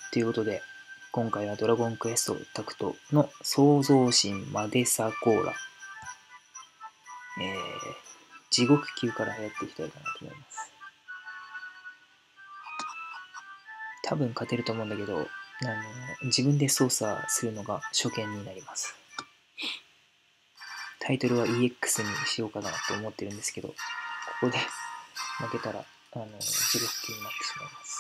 ということで、今回はドラゴンクエストタクトの創造神マデサコーラ、地獄級からやっていきたいかなと思います。多分勝てると思うんだけど、自分で操作するのが初見になります。タイトルは EX にしようかなと思ってるんですけど、ここで負けたら地獄級になってしまいます。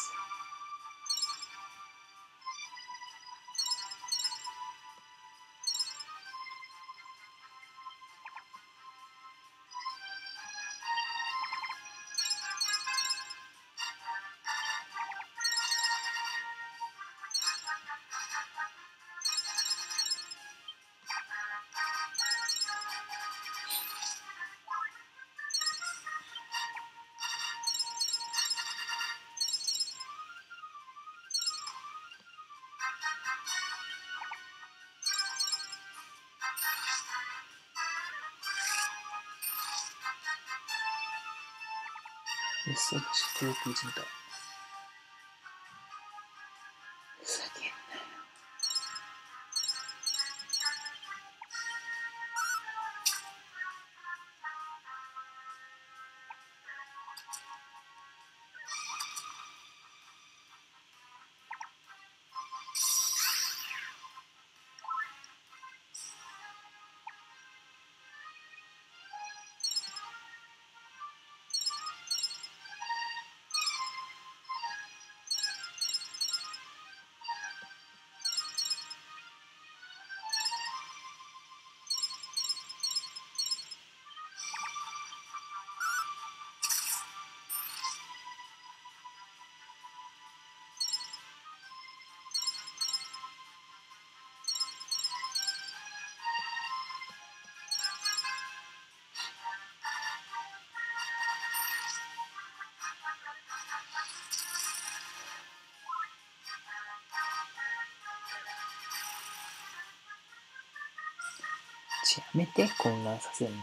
よし、遠く打ち抜いた。やめて、混乱させるの。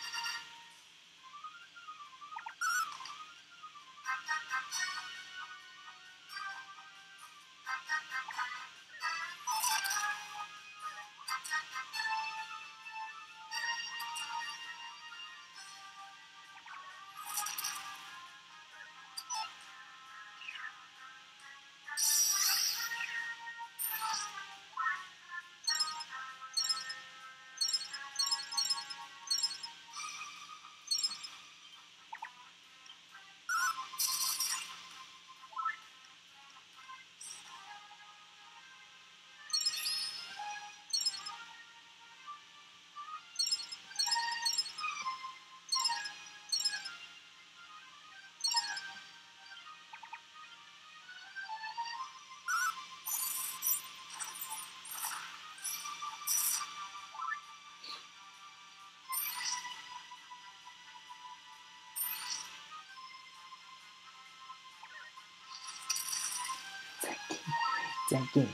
じゃんけん。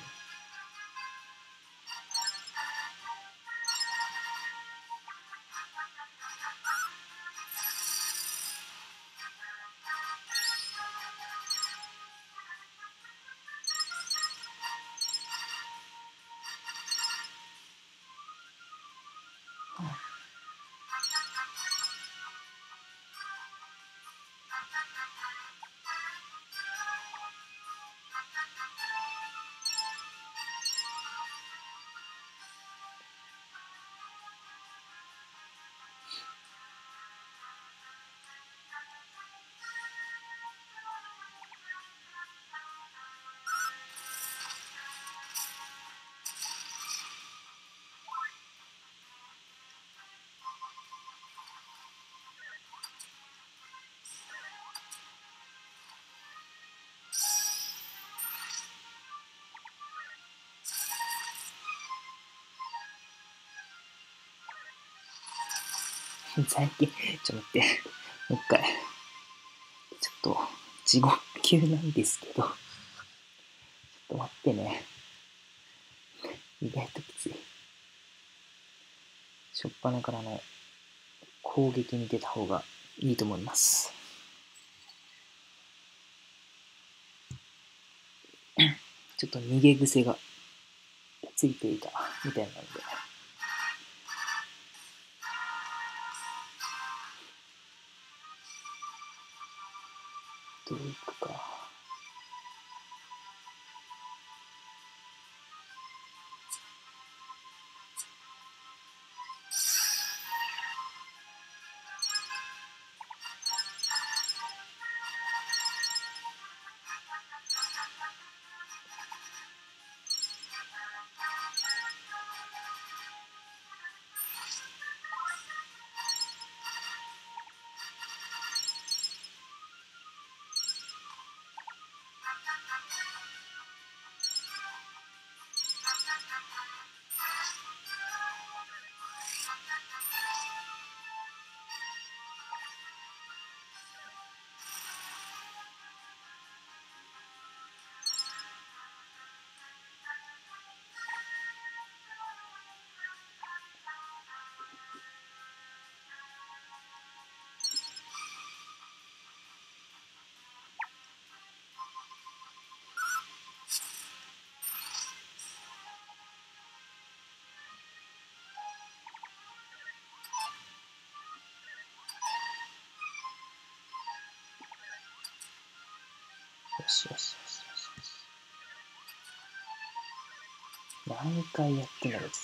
最近、ちょっと待って。もう一回。ちょっと、地獄級なんですけど。ちょっと待ってね。意外ときつい。しょっぱなからの攻撃に出た方がいいと思います。ちちょっと逃げ癖がついていたみたいなので、どういくか。よしよしよしよしよし。何回やってんだろうです。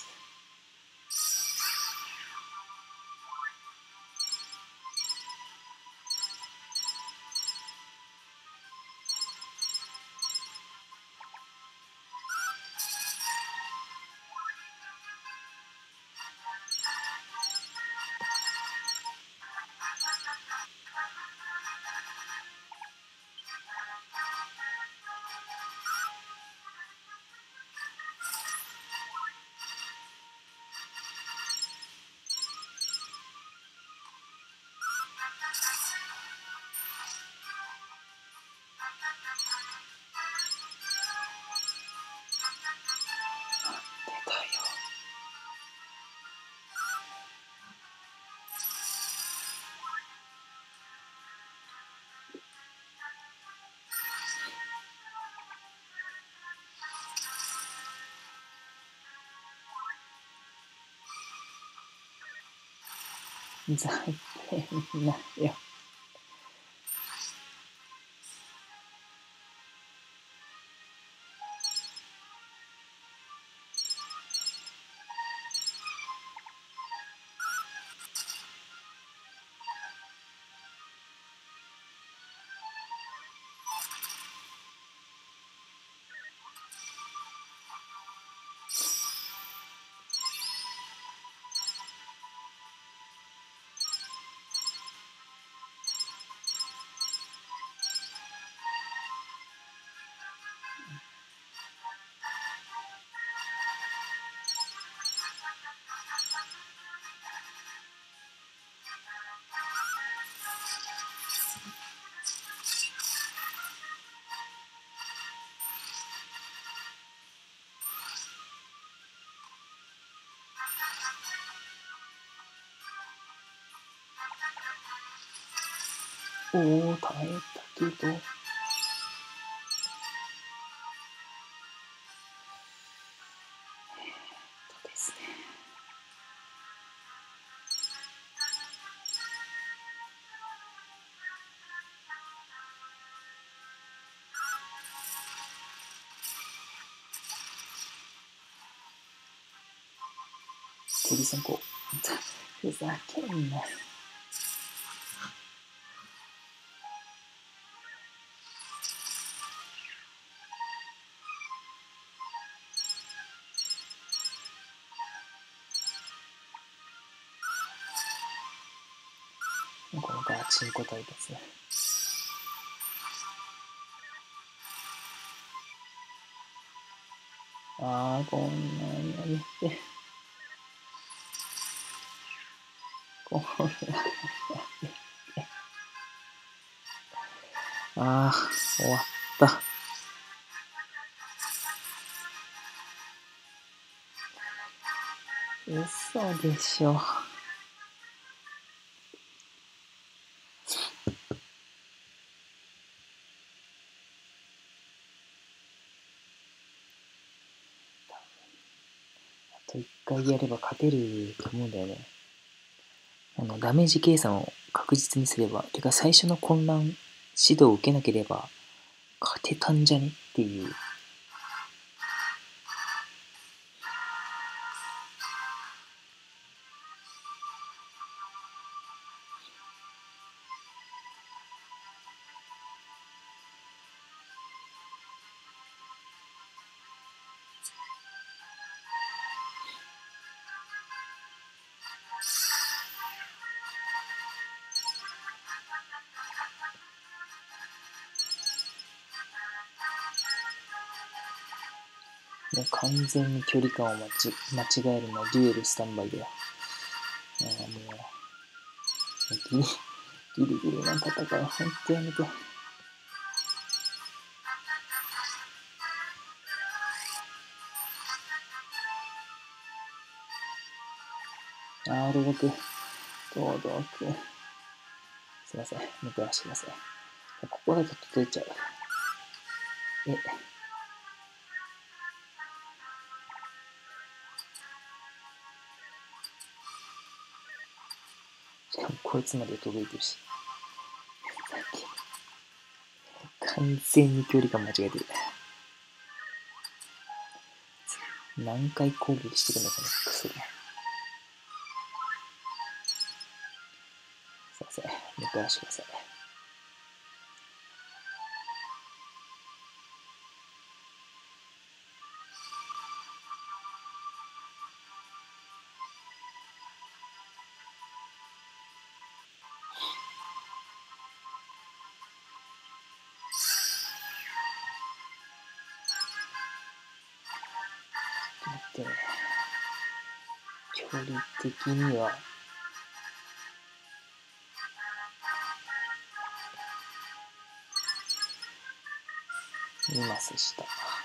出たよ。残念なよ。おお、耐えたけど。ですね。鳥さんこう。ふざけんな。このガチンコ対決ね。ああ、こんなんやめて。こんなんやめて。ああ、終わった。嘘でしょ。 と1回やれば勝てると思うんだよね。ダメージ計算を確実にすれば、てか最初の混乱指導を受けなければ勝てたんじゃねっていう。もう完全に距離感を間違えるのはデュエルスタンバイだよ。もうギリギリの戦い、ほんとやめて。R6、堂々く。すいません、もう一回やらせてください。ここだと届いちゃう。しかもこいつまで届いてるし。完全に距離感間違えてる。何回攻撃してくるのかな、クソが。すいません、もう一回やらせてください。待ってね。距離的には、2マス下。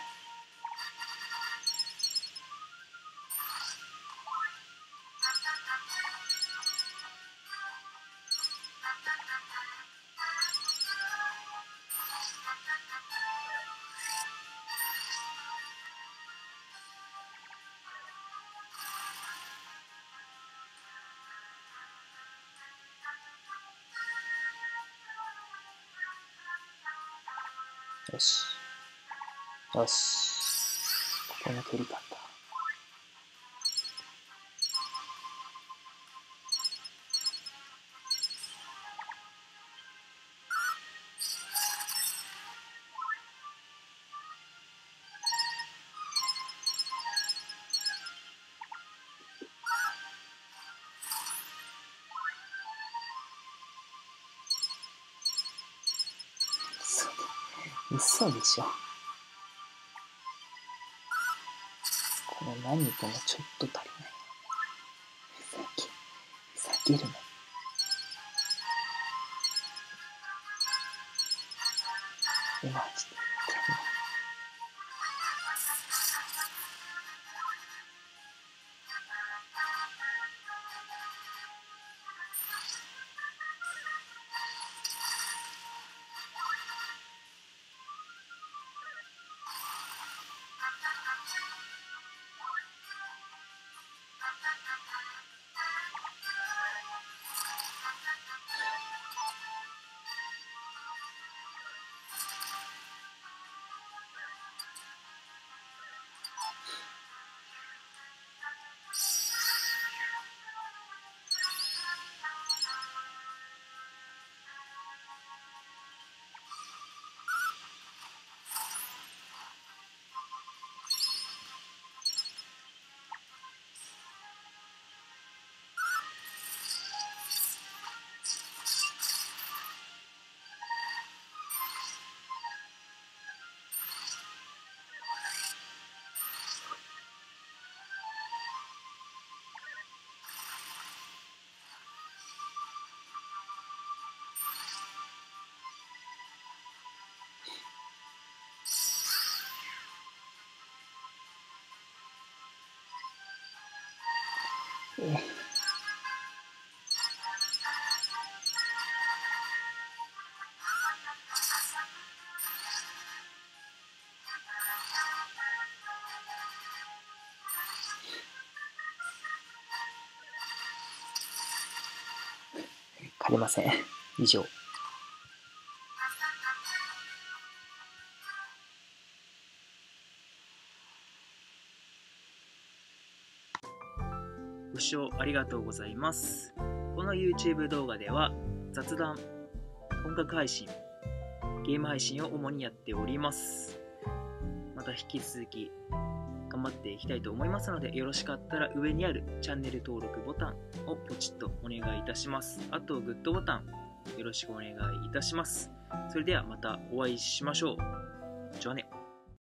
よし。よし。ここの距離感だ。嘘でしょ。この何このちょっと足りない。ふざけるな。マジで。 枯れません。以上。 ご視聴ありがとうございます。この YouTube 動画では雑談、音楽配信、ゲーム配信を主にやっております。また引き続き頑張っていきたいと思いますので、よろしかったら上にあるチャンネル登録ボタンをポチッとお願いいたします。あとグッドボタンよろしくお願いいたします。それではまたお会いしましょう。じゃあね。